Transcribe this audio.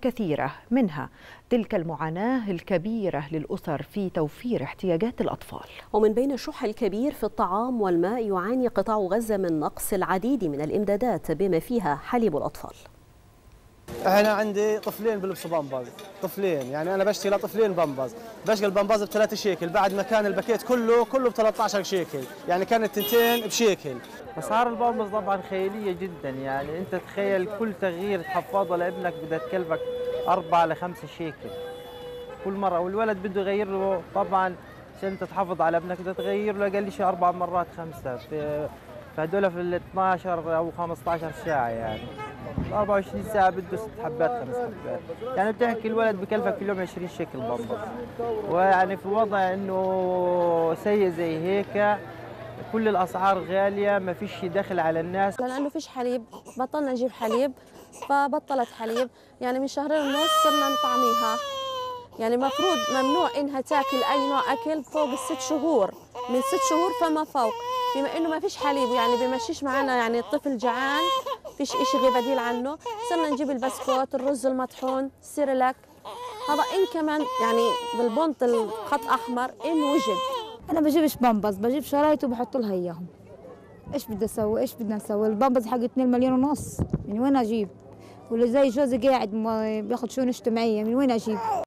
كثيرة، منها تلك المعاناة الكبيرة للأسر في توفير احتياجات الأطفال. ومن بين الشح الكبير في الطعام والماء يعاني قطاع غزة من نقص العديد من الإمدادات بما فيها حليب الأطفال. انا عندي طفلين بلبسوا بامبرز، طفلين، يعني انا بشتري لطفلين بامبرز، بشتري البامبرز ب 3 شيكل بعد ما كان الباكيت كله ب 13 شيكل، يعني كانت تنتين بشيكل. اسعار البامبرز طبعا خياليه جدا، يعني انت تخيل كل تغيير تحفظه لابنك بدها تكلفك 4 ل 5 شيكل كل مره، والولد بده يغير له طبعا عشان انت تحافظ على ابنك بدها تغير له اقل شيء 4 مرات 5 فهدول في ال 12 او 15 ساعه، يعني 24 ساعة بده 6 حبات 5 حبات، يعني بتحكي الولد بكلفك كل يوم 20 شيكل بامبرز، ويعني في وضع انه سيء زي هيك كل الاسعار غالية، ما فيش دخل على الناس. لانه فيش حليب بطلنا نجيب حليب، فبطلت حليب، يعني من شهرين ونص صرنا نطعميها، يعني مفروض ممنوع انها تاكل اي نوع اكل فوق ال6 شهور، من 6 شهور فما فوق، بما انه ما فيش حليب يعني بمشيش معنا، يعني الطفل جعان فيش اشي غير بديل عنه، صرنا نجيب البسكوت، الرز المطحون، السيريلاك، هذا ان كمان يعني بالبنط الخط احمر ان وجد. انا بجيبش بامبز، بجيب شرايط وبحط لها اياهم. ايش بدي اسوي؟ ايش بدنا نسوي؟ البامبز حق 2 مليون ونص، من وين اجيب؟ واللي زي جوزي قاعد بياخذ شؤون اجتماعيه، من وين اجيب؟